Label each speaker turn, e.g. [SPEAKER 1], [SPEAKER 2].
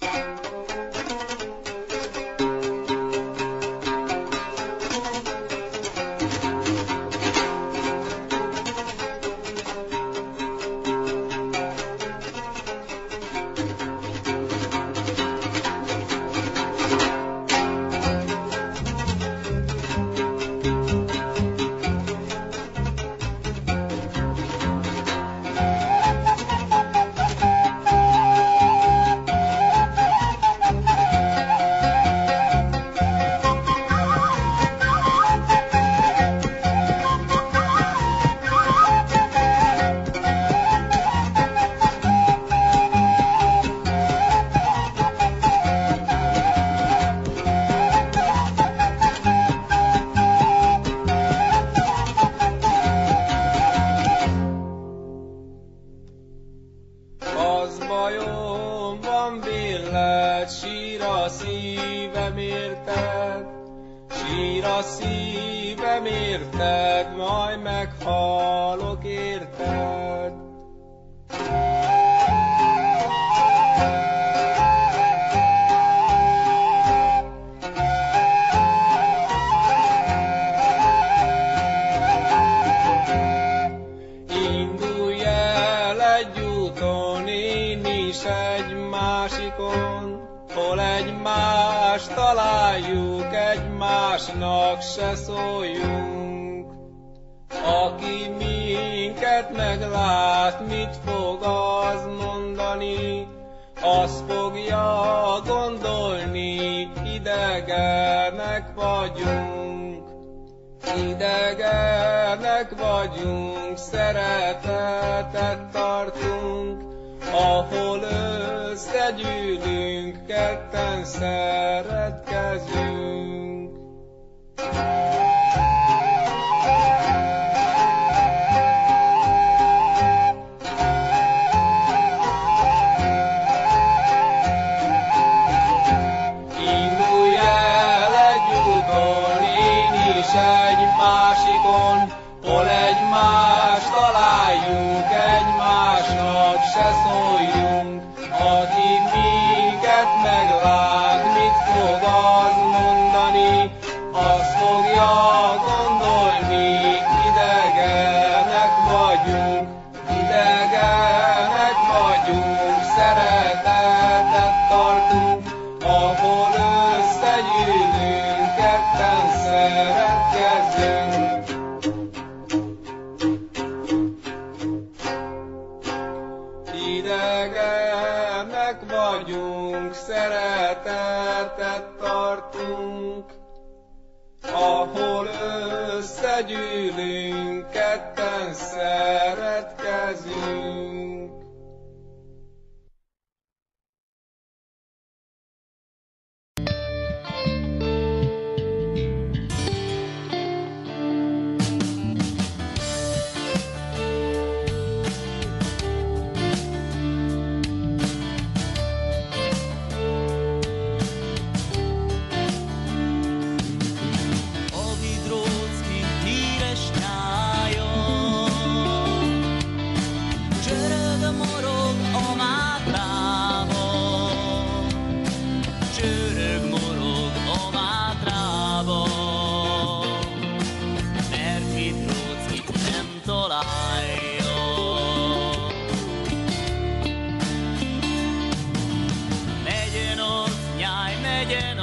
[SPEAKER 1] Az bajom van béled, sír a szívem érted, sír a szívem érted, majd meghalok érted. Indulj el egy úton, én is egy másikon, hol egymást találjuk, egymásnak se szóljunk. Aki minket meglát, mit fog az mondani? Azt fogja gondolni, idegenek vagyunk. Idegenek vagyunk, szeretetet tartunk, ahol összegyűlünk, ketten szeretkezünk. Indulj el egy úton, én is egy másikon, hol egymást találjuk, egymásnak se szóljunk. Aki minket meglát, mit fog az mondani? Azt fogja gondolni, idegenek vagyunk, idegenek vagyunk, szeretetet tartunk, ahol összegyűlünk, ketten szeretkezünk. Idegenek vagyunk, szeretetet tartunk, ahol összegyűlünk, ketten szeretkezünk.
[SPEAKER 2] Megyen